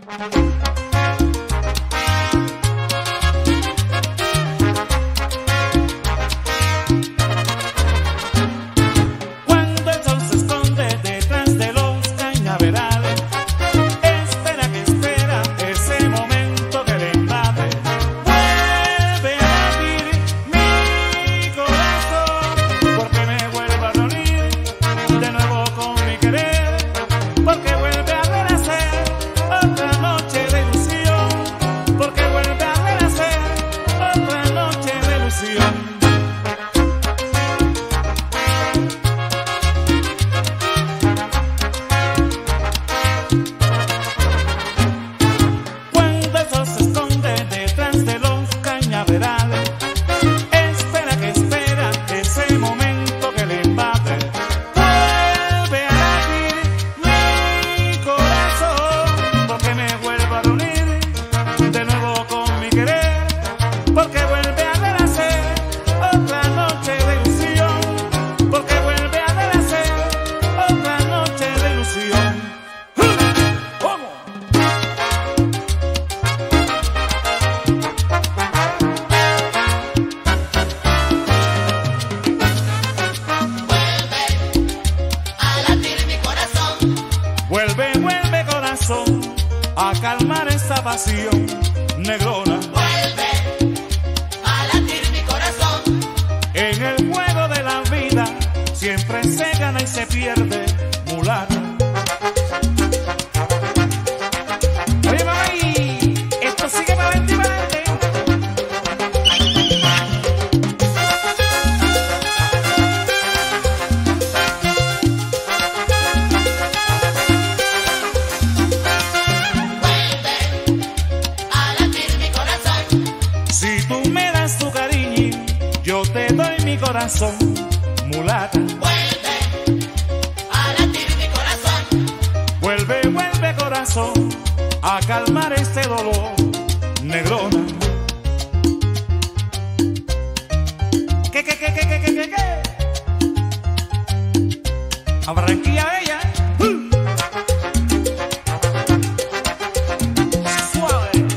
Cuando el sol se esconde detrás de los cañaverales, espera que espera ese momento que le invade. Vuelve a latir mi corazón, porque me vuelve a reunir de nuevo con mi querer, porque vuelve a renacer otra noche de ilusión, porque vuelve a renacer otra noche de ilusión. Cuando el sol se esconde detrás de los cañaverales, espera que espera ese momento que le invade. Vuelve a latir mi corazón, porque me vuelvo a reunir de nuevo con mi querer, porque vuelve a renacer otra noche de ilusión, porque vuelve a renacer otra noche de ilusión. ¿Cómo? A latir mi corazón, Vuelve, vuelve corazón, a calmar esta pasión negrona. vuelve a latir mi corazón, En el juego de la vida siempre se gana y se pierde, mulata. Oye, mamá, y esto sigue para adelante y para adelante. vuelve a latir mi corazón, Si tú me das tu cariño, yo te doy mi corazón, mulata. vuelve a latir mi corazón, Vuelve, vuelve corazón, a calmar este dolor, negrona. ¿Qué? A Barranquilla Bella. Suave.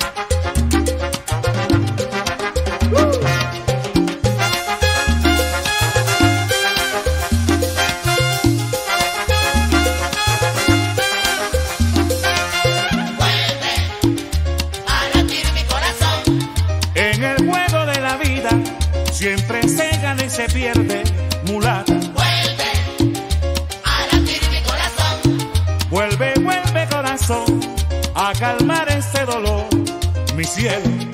vuelve a latir mi corazón, En el juego de la vida siempre se gana y se pierde, mulata. vuelve a latir mi corazón, Vuelve, vuelve corazón, a calmar este dolor, mi cielo.